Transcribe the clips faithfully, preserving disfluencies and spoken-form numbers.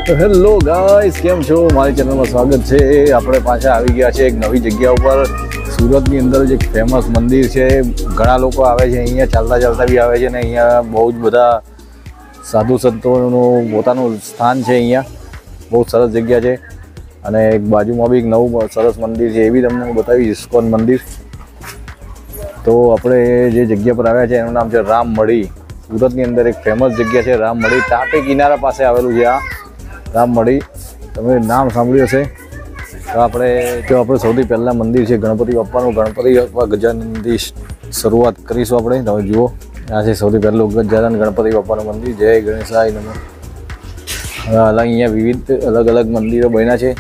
Hello guys, કેમ છો? મારી ચેનલમાં સ્વાગત છે। આપણે પાછા આવી ગયા છે એક નવી જગ્યા ઉપર। સુરતની અંદર જે ફેમસ મંદિર છે, ઘણા લોકો આવે છે અહીંયા, ચાલતા ચાલતા બી આવે છે ને અહીંયા બહુ જ બધા સાધુ સંતોનું પોતાનું સ્થાન છે। અહીંયા બહુ સરસ જગ્યા છે અને એક બાજુમાં બી એક નવું સરસ મંદિર છે, એ બી તમને બતાવીશ, ઇસ્કોન મંદિર। તો આપણે જે જગ્યા પર આવ્યા છે એનું નામ છે રામમઢી। સુરતની અંદર એક ફેમસ જગ્યા છે રામમઢી, તાપી કિનારા પાસે આવેલું છે આ રામમઢી। તમે નામ સાંભળ્યું હશે। તો આપણે જો આપણે સૌથી પહેલાં મંદિર છે ગણપતિ બાપાનું, ગણપતિ બાપા ગજાનનથી શરૂઆત કરીશું આપણે। તમે જુઓ, આ છે સૌથી પહેલું ગજાનન ગણપતિ બાપાનું મંદિર। જય ગણેશાય નમઃ। અલગ અહીંયા વિવિધ અલગ અલગ મંદિરો બન્યા છે।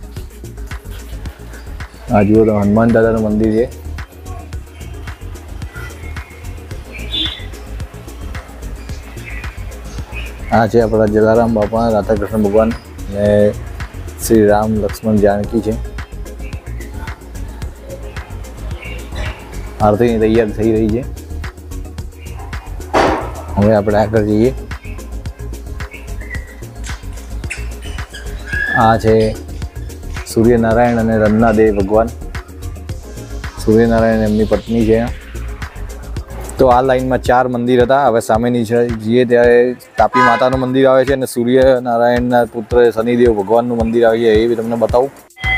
આ જુઓ તો હનુમાન દાદાનું મંદિર છે। આ છે આપણા જલારામ બાપા, રાધા કૃષ્ણ ભગવાન ને શ્રી રામ લક્ષ્મણ જાનકી છે। આરતીની તૈયાર થઈ રહી છે। હવે આપણે આગળ જઈએ। આ છે સૂર્યનારાયણ અને રન્નાદેવ ભગવાન। સૂર્યનારાયણ એમની પત્ની છે। તો આ લાઈનમાં ચાર મંદિર હતા। હવે સામેની જઈએ ત્યારે તાપી માતાનું મંદિર આવે છે અને સૂર્યનારાયણના પુત્ર શનિદેવ ભગવાનનું મંદિર આવે છે, એ બી તમને બતાવું।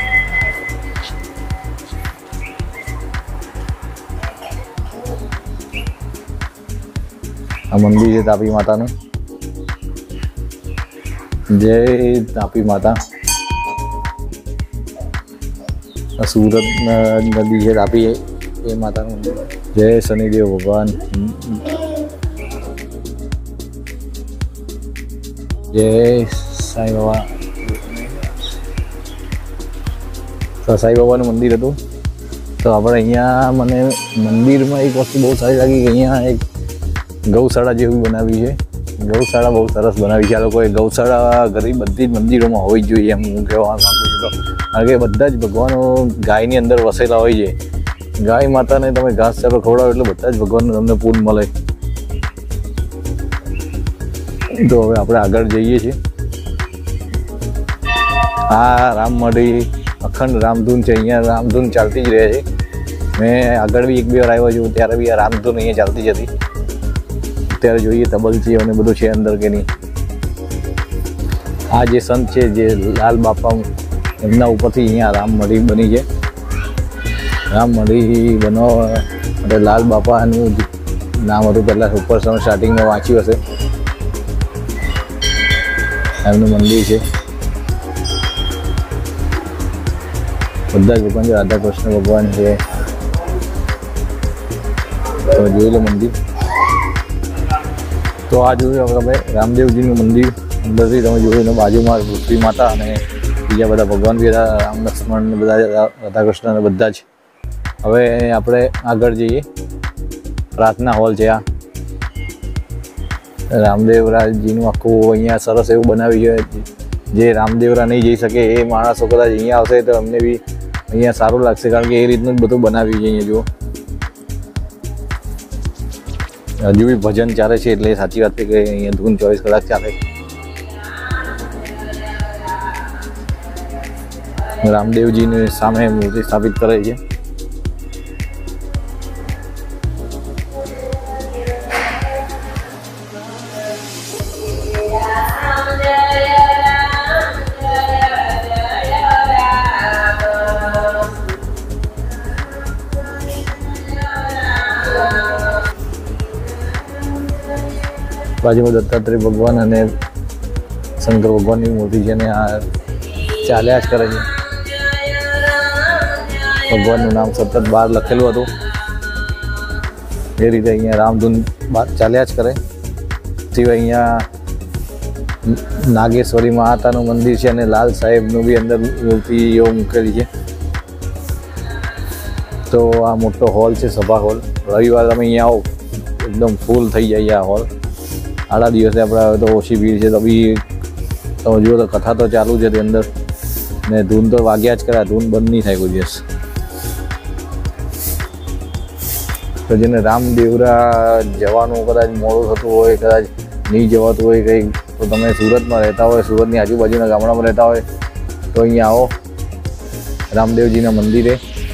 આ મંદિર છે તાપી માતાનું। જય તાપી માતા। સુરત નદી છે તાપી, એ માતાનું મંદિર। જય શનિદેવ ભગવાન। જય સાંઈ બાબા। તો સાંઈ બાબાનું મંદિર હતું। તો આપણે અહીંયા મને મંદિરમાં એક વસ્તુ બહુ સારી લાગી કે અહીંયા એક ગૌશાળા જેવી બનાવી છે। ગૌશાળા બહુ સરસ બનાવી છે આ લોકોએ। ગૌશાળા ગરીબ બધી જ મંદિરોમાં હોવી જ જોઈએ એમ હું કહેવા માગું છું। તો કારણ કે બધા જ ભગવાનો ગાયની અંદર વસેલા હોય છે। ગાય માતાને તમે ઘાસચારો ખવડાવો એટલે બધા જ ભગવાનનું તમને પૂન મળે। તો હવે આપણે આગળ જઈએ છીએ। આ રામમઢી અખંડ રામધૂન છે, અહીંયા રામધૂન ચાલતી જ રહે છે। મેં આગળ બી એક બે વાર આવ્યો છું, ત્યારે બી આ રામધૂન અહીંયા ચાલતી જ હતી। અત્યારે જોઈએ તબલચી અને બધું છે અંદર કે નહીં। આ જે સંત છે, જે લાલ બાપા, એમના ઉપરથી અહીંયા રામમઢી બની છે। રામમઢી બનાવવા માટે લાલ બાપાનું નામ હતું પહેલાં, ઉપર તમે સ્ટાર્ટિંગમાં વાંચ્યું હશે। એમનું મંદિર છે, બધા જ ભગવાન છે, રાધા કૃષ્ણ ભગવાન છે। તમે જોઈ લો મંદિર। તો આ જોયું આપણે રામદેવજીનું મંદિર અંદરથી તમે જોયું ને, બાજુમાં પૃથ્વી માતા અને બીજા બધા ભગવાન બી હતા, રામ લક્ષ્મણ ને બધા રાધા કૃષ્ણ ને બધા જ। હવે આપણે આગળ જઈએ। પ્રાર્થના હોલ છે આ રામદેવરાજીનું આખું અહીંયા સરસ એવું બનાવ્યું છે। જે રામદેવરા નહીં જઈ શકે એ માણસો કદાચ અહીંયા આવશે તો અમને બી અહીંયા સારું લાગશે, કારણ કે એ રીતનું જ બધું બનાવ્યું છે અહીંયા। જુઓ, હજુ બી ભજન ચાલે છે, એટલે સાચી વાત છે કે અહીંયા ધૂન ચોવીસ કલાક ચાલે। રામદેવજીની સામે મૂર્તિ સ્થાપિત કરે છે। બાજુમાં દત્તાત્રેય ભગવાન અને શંકર ભગવાનની મૂર્તિ છે, અને આ ચાલ્યા જ કરે છે। ભગવાનનું નામ સતત બહાર લખેલું હતું, એ રીતે અહીંયા રામધૂન બહાર ચાલ્યા જ કરે। સિવાય અહીંયા નાગેશ્વરી માતાનું મંદિર છે અને લાલ સાહેબનું બી અંદર મૂર્તિઓ મૂકેલી છે। તો આ મોટો હોલ છે, સભા હોલ। રવિવાર તમે અહીંયા આવો એકદમ ફૂલ થઈ જાય આ હોલ। આડા દિવસે આપણે આવે તો ઓછી ભીડ છે, તો બી તમે જુઓ તો કથા તો ચાલુ છે તે અંદર, ને ધૂન તો વાગ્યા જ કરે, ધૂન બંધ નહીં થાય કોઈ દિવસ। તો જેને રામદેવરા જવાનું કદાચ મોડું થતું હોય, કદાચ નહીં જવાતું હોય, કંઈ तो तमे सूरत में रहता हो, सूरत की आजूबाजूना गामडामां रहता हो तो अहीं आओ रामदेवजीना मंदिरे।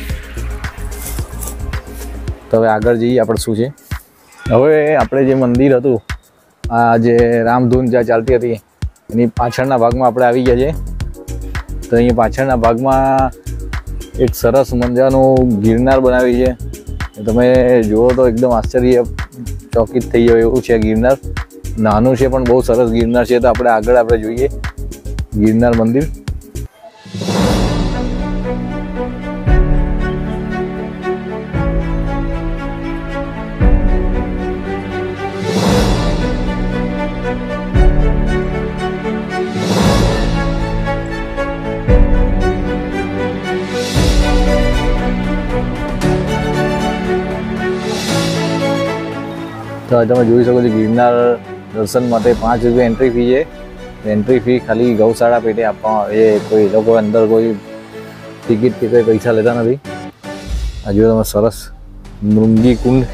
तो हवे आगळ जईए आपणे शुं छे। हवे आपणे जे मंदिर हतुं आ जे राम धून ज्यां चालती हती एनी पाछळना भागमां आपणे आवी गया छे। तो अहीं पाछळना भागमां एक सरस मजानुं गिरनार बनावी छे। तमे जुओ तो एकदम आश्चर्य चकित थई जाओ एवुं छे। गिरनार नानुं छे पण बहु सरस गिरनार छे। तो आपणे आगळ आपणे जोईए गिरनार मंदिर। तो તમે જોઈ શકો છો गिरनार दर्शन माटे पांच रुपया एंट्री फी है। एंट्री फी खाली गौशाला पेटे आपवामां आवे छे। कोई लोग अंदर कोई टिकिट के कोई पैसा लेता नहीं। आ जो तमे सरस मृंगी कुंड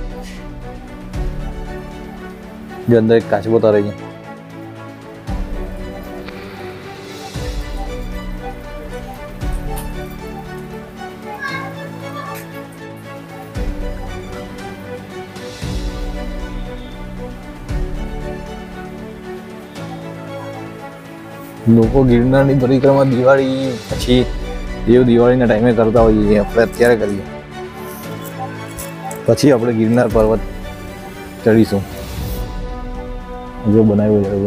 जो अंदर एक काचबो तरे छे। लोग गिरनार की परिक्रमा दिवाળી पछी देव दिवाळीना टाइमे करता होईए छे। आपणे अत्यारे करीए पछी आपणे गिरनार पर्वत चढ़ीशुं। जो बनाव्यो छे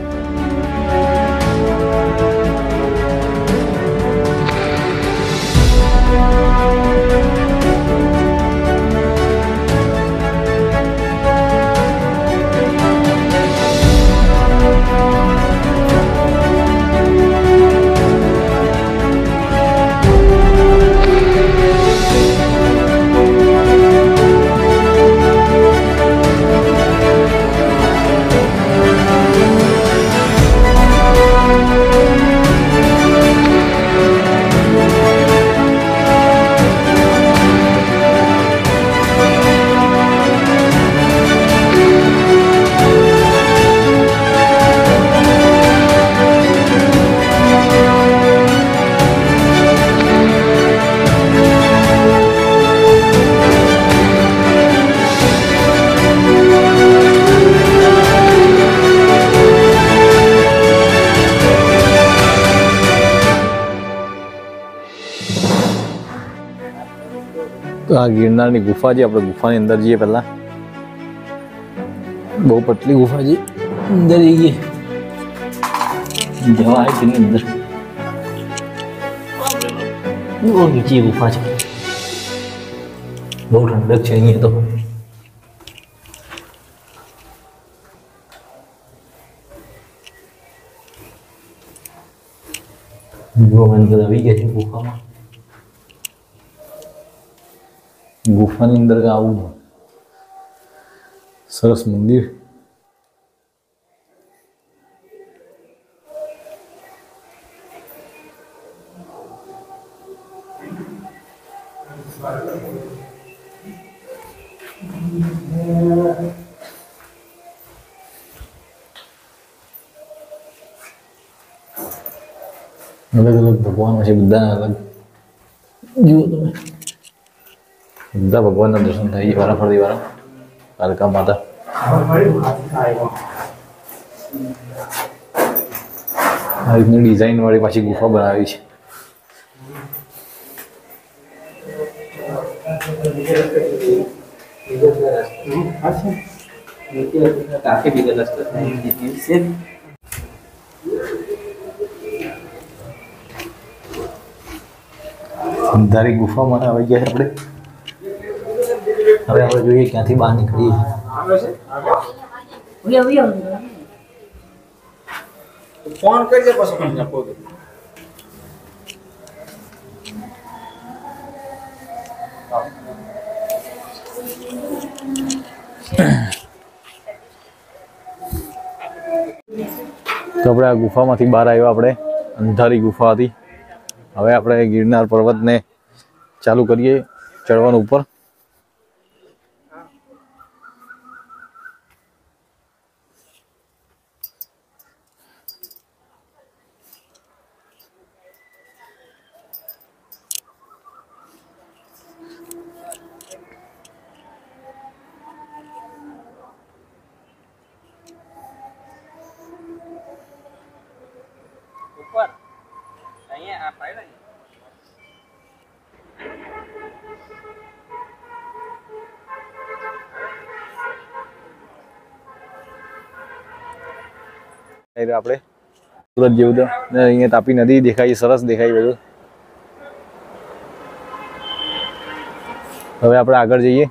तो आ गिरनार की गुफा जी। अपने गुफा के अंदर जाइए। पहला बहुत पतली गुफा जी। अंदर जाइए जवा है कि अंदर वो नीचे गुफा है। बहुत ठंडक चाहिए तो जो अंदर अभी गए गुफा में। गुफा ની અંદર આવું સરસ મંદિર। अलग अलग भगवान है बुद्धा अलग जो तुम्हें बुद्धा भगवान ना दर्शन थाय वारा फरती वारा कालका माता आ रीतनी डिजाइन वाली पाछी गुफा बनावी छे। अंधारी गुफा में आई गया अपने। હવે આપણે જોઈએ ક્યાંથી બહાર નીકળીએ। આવે છે ઓય ઓય ફોન કરજે પાછો મને આપો। તો આપણે આ ગુફામાંથી બહાર આવ્યા। આપણે અંધારી ગુફા હતી। હવે આપણે ગિરનાર પર્વતને ચાલુ કરીએ ચડવાનું ઉપર। આપણે સુરત જેવું તો અહીંયા તાપી નદી દેખાય, સરસ દેખાય બધું. હવે આપણે આગળ જઈએ.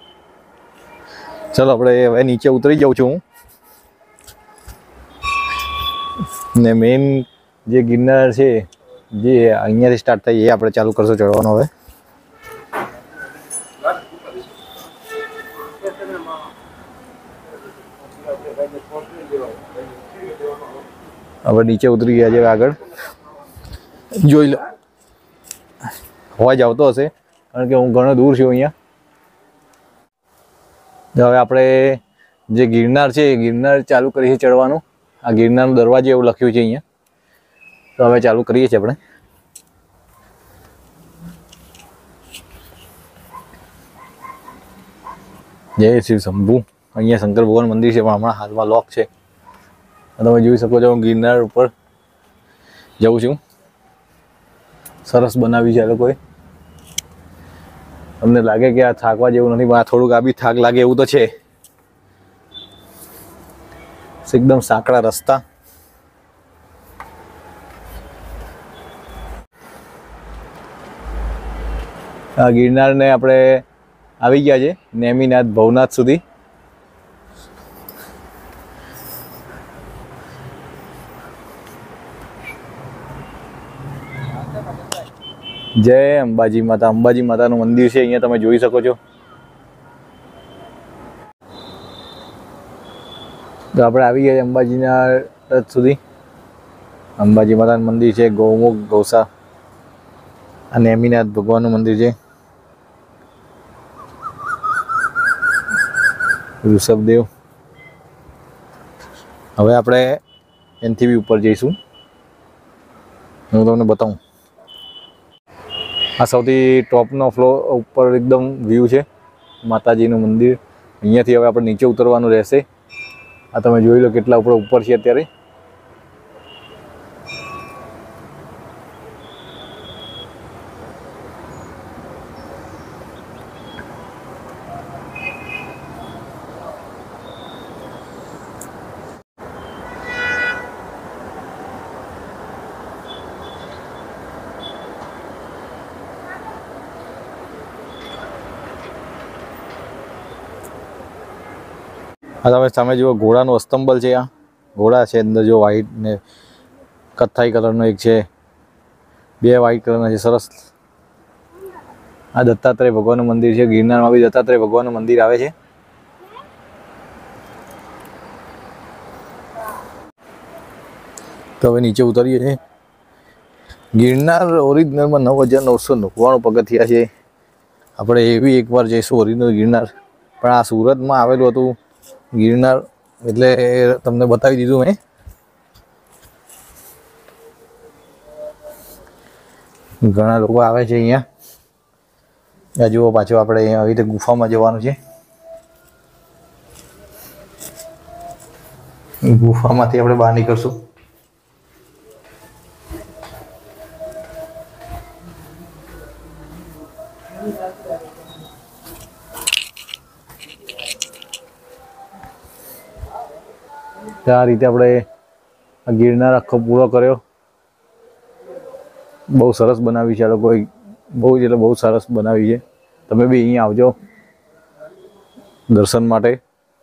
ચલો આપણે હવે નીચે ઉતરી જાઉં છું હું. ને મેઇન જે ગિરનાર છે જે અહીંયાથી સ્ટાર્ટ થાય એ આપણે ચાલુ કરશું ચડવાનું. હવે હવે નીચે ઉતરી ગયા છે. આગળ જોઈ લો, અવાજ આવતો હશે કારણ કે હું ઘણો દૂર છું અહીંયા. હવે આપણે જે ગિરનાર છે એ ગિરનાર ચાલુ કરીએ ચડવાનું. આ ગિરનારનો દરવાજો એવું લખ્યું છે અહીંયા. તો હવે ચાલુ કરીએ છીએ આપણે. જય શ્રી શંભુ. અહીંયા શંકર ભગવાન મંદિર છે પણ હમણાં હાલમાં લોક છે. તમે જોઈ શકો છો હું ગિરનાર ઉપર જઉં છું. સરસ બનાવી છે આ લોકોએ. તમને લાગે કે આ થાકવા જેવું નથી પણ આ થોડુંક આ બી થાક લાગે એવું તો છે. એકદમ સાંકડા રસ્તા. આ ગિરનારને આપણે આવી ગયા છે નેમિનાથ ભવનાથ સુધી. જય અંબાજી માતા. અંબાજી માતાનું મંદિર છે અહીંયા તમે જોઈ શકો છો. તો આપણે આવી ગયા અંબાજીના રથ સુધી. અંબાજી માતાનું મંદિર છે, ગૌમુખ ગૌસા. આ નેમિનાથ ભગવાનનું મંદિર છે. ઋષભદેવ. હવે આપણે એનથી બી ઉપર જઈશું. હું તમને બતાવું. આ સૌથી ટોપનો ફ્લોર ઉપર એકદમ વ્યૂ છે માતાજીનું મંદિર. અહીંયાથી હવે આપણે નીચે ઉતરવાનું રહેશે. આ તમે જોઈ લો કેટલા ઉપર ઉપર છે અત્યારે. આ તમે સામે જુઓ ઘોડાનું અસ્તંબલ છે. આ ઘોડા છે અંદર જો વ્હાઈટ ને કથ્થાઈ કલરનો એક છે, બે વ્હાઈટ કલરના છે. સરસ. આ દત્તાત્રેય ભગવાનનું મંદિર છે. ગિરનારમાં બી દત્તાત્રેય ભગવાનનું મંદિર આવે છે. તો હવે નીચે ઉતરીએ છીએ. ગિરનાર ઓરિજિનલમાં નવ હજાર નવસો નવ્વાણું પગથિયા છે. આપણે એવી એકવાર જઈશું ઓરિજિનલ ગિરનાર. પણ આ સુરતમાં આવેલું હતું ગિરનાર એટલે તમને બતાવી દીધું મેં. ઘણા લોકો આવે છે અહીંયા. આ જુઓ પાછું આપણે અહીંયા આવી રીતે ગુફામાં જવાનું છે. ગુફામાંથી આપણે બહાર નીકળશું. આ રીતે આપણે આ ગિરનાર આખો પૂરો કર્યો. બહુ સરસ બનાવી છે આ લોકોએ. બહુ જ એટલે બહુ સરસ બનાવી છે. તમે બી અહીંયા આવજો દર્શન માટે.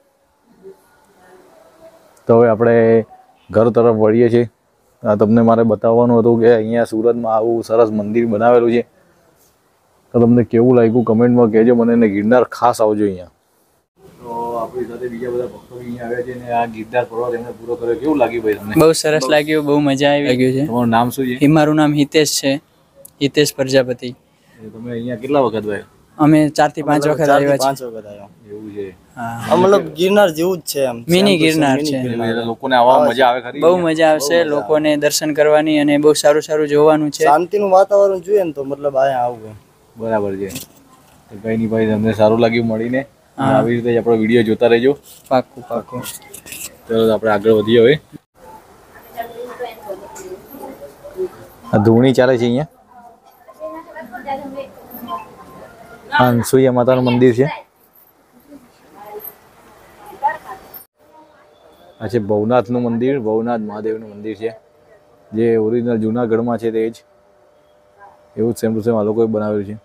તો હવે આપણે ઘર તરફ વળીએ છીએ. આ તમને મારે બતાવવાનું હતું કે અહીંયા સુરતમાં આવું સરસ મંદિર બનાવેલું છે. તો તમને કેવું લાગ્યું કમેન્ટમાં કહેજો મને. ને ગિરનાર ખાસ આવજો અહીંયા. તો આપણી સાથે બીજા બધા ભક્તો અહીંયા આવ્યા છે ને આ ગિરનાર પર્વત એમને પૂરો કર્યો. કેવું લાગ્યું ભાઈ તમને? બહુ સરસ લાગ્યું, બહુ મજા આવી લાગ્યું છે. તમારું નામ શું છે? મારું નામ હિતેશ છે, હિતેશ પ્રજાપતિ. તમે અહીંયા કેટલા વખત આવ્યા? અમે ચાર થી પાંચ વખત આવ્યા પાંચ વખત આવ્યા. એવું છે? હા, મતલબ ગિરનાર જેવું જ છે એમ. મિની ગિરનાર છે. લોકોને આવવામાં મજા આવે ખરી? બહુ મજા આવશે લોકોને દર્શન કરવાની અને બહુ સારું સારું જોવાનું છે. શાંતિનું વાતાવરણ જોઈએ ને તો મતલબ અહીંયા આવવું. બરાબર છે. તો કઈ નહીં ભાઈ, તમને સારું લાગ્યું મળીને. આવી રીતે જ આપણો વિડીયો જોતા રહેજો. પાક્કું પાક્કું. ચલો આપણે આગળ વધીએ હવે. આ ધૂણી ચાલે છે અહીંયા. હા, સુયા માતાનું મંદિર છે. આ છે ભવનાથનું મંદિર, ભવનાથ મહાદેવનું મંદિર છે જે ઓરિજિનલ જૂનાગઢમાં છે તે જ એવું જ સેમ ટુ સેમ આ લોકોએ બનાવેલું છે.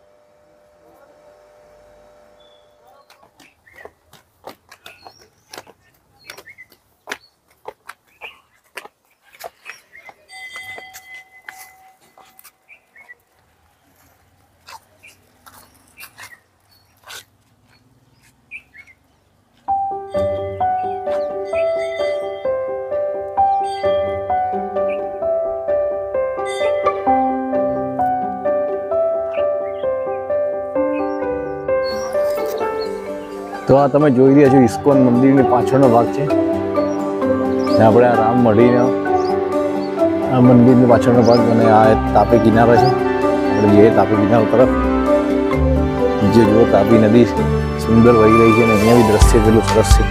તો આ તમે જોઈ રહ્યા છો ઇસ્કોન મંદિરની પાછળનો ભાગ છે. આપણે આ રામ મઢીનો આ મંદિરની પાછળનો ભાગ અને આ તાપી કિનારો છે. આપણે જઈએ તાપી કિનારો તરફ. જે જુઓ તાપી નદી સુંદર વહી રહી છે અને અહીંયા બી દ્રશ્ય પેલું સરસ છે.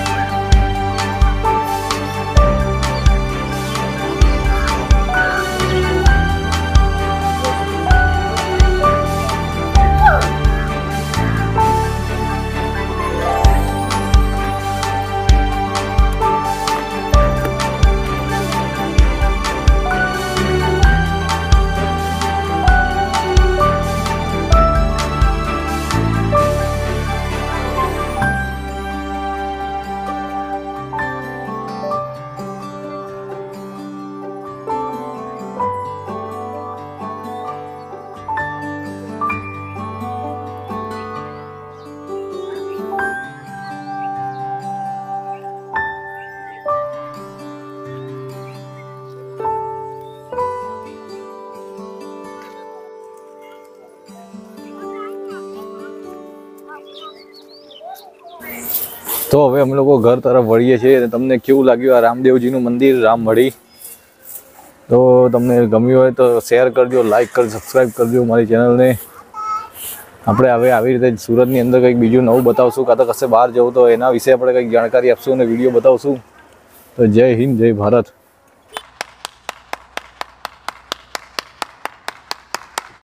તો હવે અમે લોકો ઘર તરફ વળીએ છીએ અને તમને કેવું લાગ્યું આ રામદેવજીનું મંદિર રામ મઢી? તો તમને ગમ્યું હોય તો શેર કરજો, લાઈક કરજો, સબસ્ક્રાઈબ કરજો મારી ચેનલને. આપણે હવે આવી રીતે સુરતની અંદર કંઈક બીજું નવું બતાવશું, કાં તો કશે બહાર જવું તો એના વિશે આપણે કંઈક જાણકારી આપશું અને વિડીયો બતાવશું. તો જય હિન્દ, જય ભારત.